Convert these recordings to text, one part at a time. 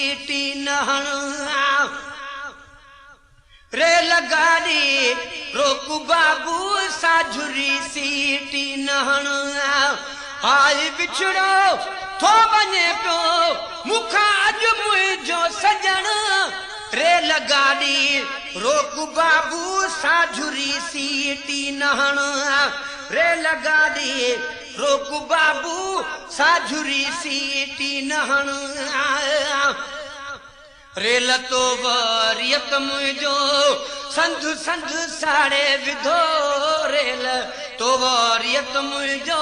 सीटी नहण रेलगाड़ी रोक बाबू साझुरी सीटी नहण आई बिछड़ो थो बने पो मुखा अज मुझो सजन रेलगाड़ी रोक बाबू साझुरी सीटी नहण रेलगाड़ी रोक बाबू साझुरी सीटी नहण रेल तो वरियत मुझो संधु संधु साड़े विधो रेल तो वरियत मुझो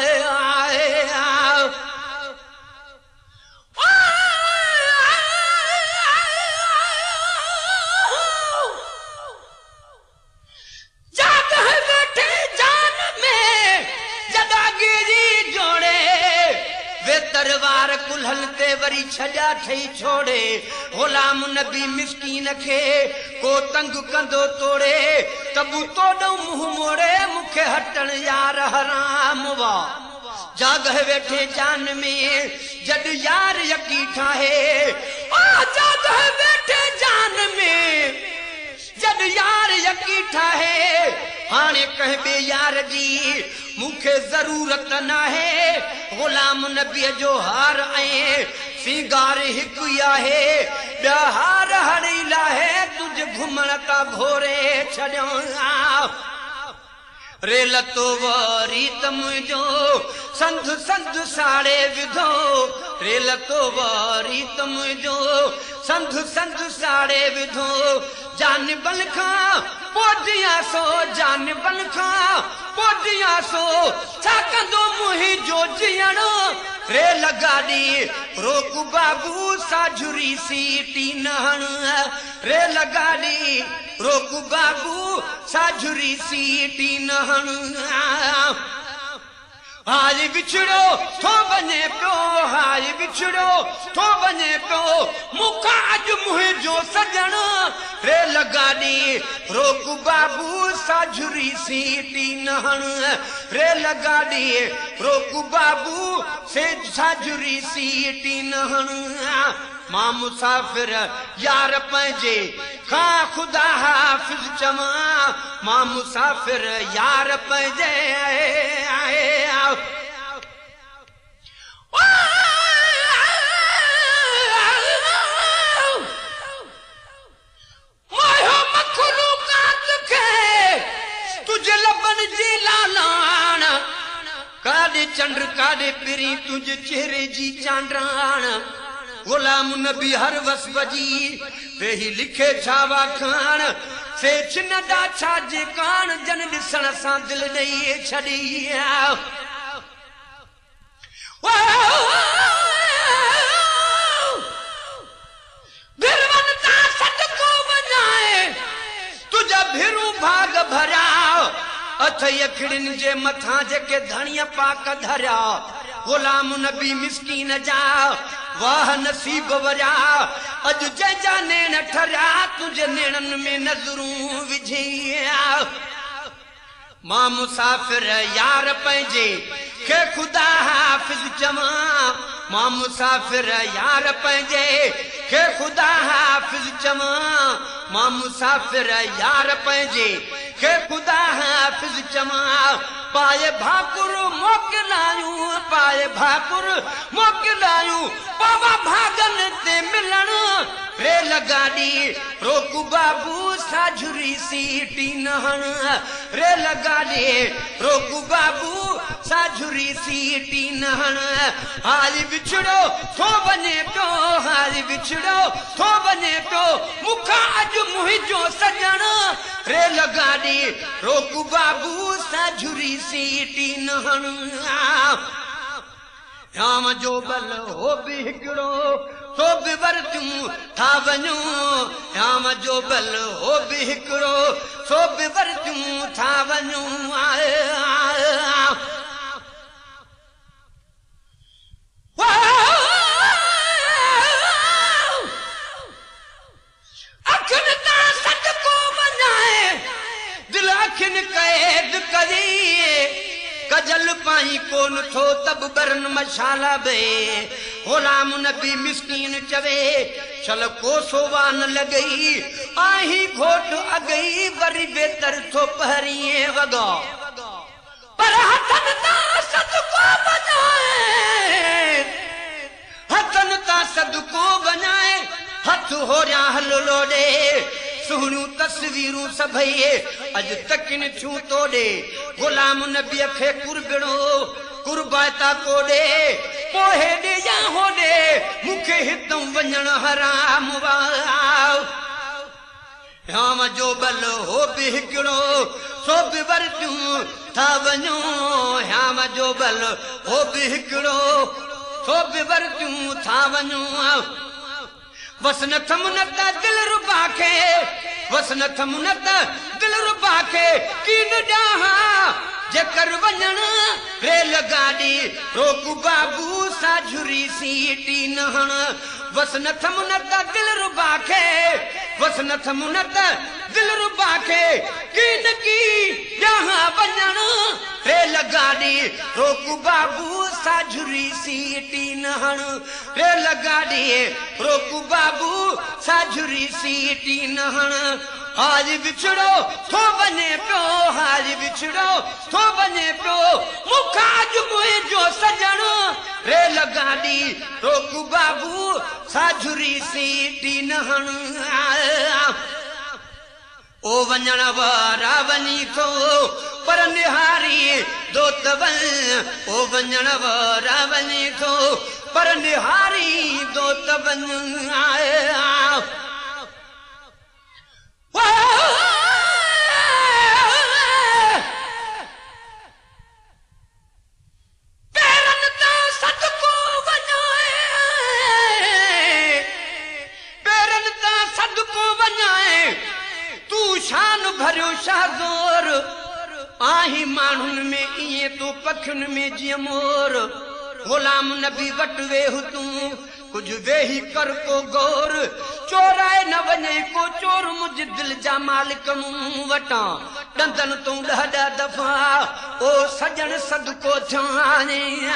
दरबार कुल्हल ते वरी छजा ठई छोड़े गुलाम नबी मिस्कीन खे को तंग कंदो तोड़े तबू तोड़ो मुंह मोड़े मुखे हटण यार हराम वा जागह वेठे जान में जद यार यकी ठाहे आ जागह वेठे जान में जद यार यकी ठाहे हाने कहबे यार जी मुखे जरूरत ना है गुलाम नबी जो हार आए सिंगार हिकु आहे हार हड़ीला है तुझ घुमण का भोरे छड़ो रेल तो वरी मुझो संधु संधु साड़े विधो रेल तो वरी मुझो संधु संधु साड़े विधो जान बल खां पोदिया सो जान बल खां पोदिया सो छाकंदो मुही जो जियण रेल गाड़ी रोक बाबू साझुरी सीटी नहण रेल गाड़ी रोक बाबू साझुरी सीटी नहण हाय बिछड़ो थो बने पो हाय बिछड़ो थो बने पो मुखा अज मुझो सजन रेल गाड़ी रोक बाबू साझुरी सीटी नहण रेल गाड़ी रोक बाबू से साझुरी सीटी नहण मां मुसाफिर यार पंहिंजे खां खुदा हाफ़िज़ चवां मां मुसाफिर यार पंहिंजे तुझे लबन जी लालान काॾे चंड काॾे पिरी तुझे चेहरे जी चांडरान गुलाम नबी हर वस बजी वेही लिखे छावा खान से चिन्नदा छाजे कान जन ॾिसण सां दिल ॾेई छॾी भिरवन ता सदको वञाए तुझा भिरू भाग भरिया अथ यखड़िन जे मथां जेके धणिया पाक धरिया गुलाम नबी मिस्कीन जा वाह नसीब वरिया अज जंहिंजा नेण ठरिया तुझे नेणन में नज़रूं विझिया मां मुसाफिर यार पंहिंजे खे खुदा हाफ़िज़ चवां मां मुसाफिर यार पंहिंजे खे खुदा हाफ़िज़ चवां मां मुसाफिर यार पंहिंजे खे खुदा हाफ़िज़ चवां पाए भाकुर मोकिलायूं पाए भाकुर मोकिलायूं बाबा भागन ते मिलण रेल गाड़ी रोक बाबू साझुरी सीटी नहण रेल गाड़ी रोक बाबू साझुरी सीटी नहण हाली बिछड़ो थो बने पो हाली बिछड़ो थो बने पो मुखा अज मुझो सजन रेल गाड़ी रोक बाबू साझुरी सीटी नहण श्याम जो बल हो भी हिकिड़ो तो भी वरतियूं था वञूं श्याम जो बल हो भी हिकिड़ो तो भी वरतियूं था वञूं अखिन तां सदको वञाए दिल अखिन कैद करी कजल पाई कोन थो तब बरन मशाला बे गुलाम नबी मिस्कीन चवे चल कोसो वान लगई आही घोट अगई वरी बेतर थो पहरिए वगा पर हथन ता सदको बनाए हथन ता सदको बनाए हथ हो रहा हल लोडे सुहणियूं तस्वीरूं सभई अज तकिन छू तोड़े गुलाम नबी खे कुरबड़ो कुर्बाता कोडे पोहे दे या होडे मुखे हितों वञण हराम वाव हम जो बल हो भी हिकड़ो सो भी वरतियूं था वञो हम जो बल हो भी हिकड़ो सो भी वरतियूं था वञो वसन थमुनता दिल रुबा के वसन थमुनता दिल रुबा के कीन डाहा जेकर वञण रेल गाड़ी रोकू बाबू साझुरी सीटी नहण वसन थमुनता दिल रुबा के वसन थमुनता दिल रुबा के कीन की जहां वञण रेल गाड़ी रोकू बाबू साझुरी सीटी नहण रेल गाड़ी रोकू बाबू साझुरी सीटी नहण आज बिछड़ो थो बने पियो आज बिछड़ो थो बने पियो मुखाज मुझो सजण रेल गाड़ी रोकू बाबू साझुरी सीटी नहण ओ वञण वारा वञी थो पर निहारी दोतवन ओ वञण वारा वञी थो पर निहारी दोतवन शान भरियो शाहज़ोर आही माण्हुनि में इए तू पखियुनि में जीअं मोर गुलाम नबी वट वेह तूं कुछ वेही कर को गौर चोराए न वञे को चोर मुझ दिल जा मालिक मूं वटां डंदन तूं ॾह दफ़ा ओ सजण सदको थियाने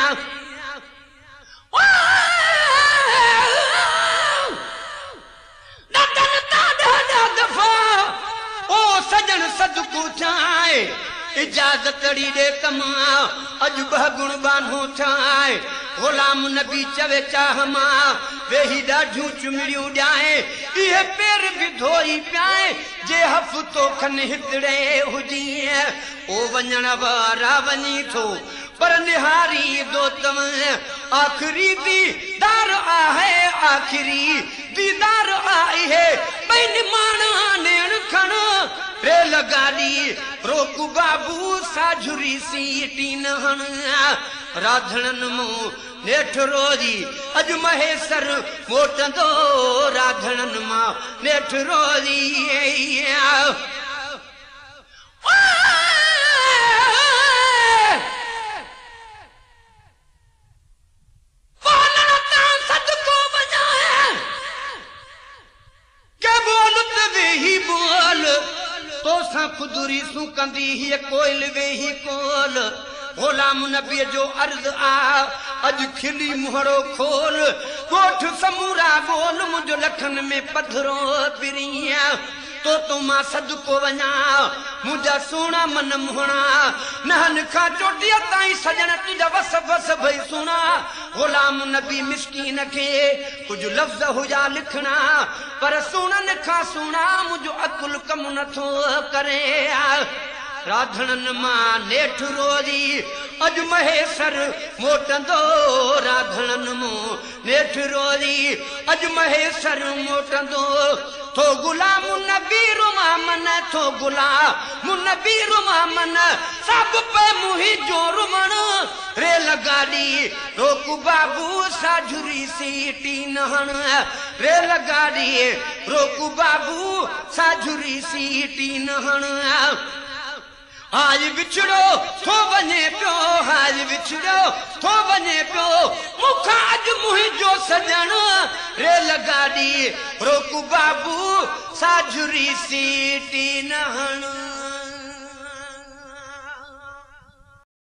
डंदन तां ॾह दफ़ा ओ सजन सदको चाहे इजाजत डी दे कमा अज बगुण बानो चाहे गुलाम नबी चवे चाह मां वेही ॾाढियूं चुमड़ियूं ॾाए इहे पेर बि धोई पियाए जे हफ़्तो खन हितड़े हुजी ओ वञण वारा वञी थो पर निहारी दोतम आखिरी दीदार आहे आखिरी दीदार आई है बैन माना नेण खण रेल गाड़ी रोकू बाबू साझुरी सीटी नहण राधणन मूं नेठ रोजी अज महेसर मोटंदो राधणन मां नेठ रोजी तो सा खुदुरी सू कंदी ही कोयल वेही कोल गुलाम नबी जो अर्ज आ अज खिली मुहरो खोल कोठ समूरा गोल मुझ लखन में पथरो पिरिया तो मां सदको वञा मुझा सोना मन मुहणा नहन खा चोटिया ताई सजन तुझा वस वस भई सुना गुलाम नबी मिस्कीन के कुछ लफ्ज हुजा लिखना पर सुनन खा सुना मुझो अकुल कम नथो करे राधणन मां नेठ रोजी अज महेसर मोटंदो राधणन मूं नेठ रोजी अज महेसर मोटंदो थो गुलाम नबी रुमा मन थो गुलाम नबी रुमा मन सब पे मुही जो रुमण रेल गाड़ी रोकू बाबू साझुरी सीटी नहण रेल गाड़ी रोकू बाबू साझुरी सीटी नहण आज बिछड़ो थो वञे पियो आज बिछड़ो थो वञे पियो मुखा अज मुंहिंजो सजण रेल गाड़ी रोकू बाबू साझुरी सीटी नहण